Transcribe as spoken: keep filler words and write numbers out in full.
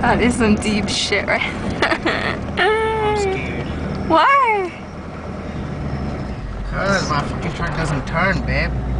That is some deep shit right I'm scared. Why? Cause my fucking truck doesn't turn, babe.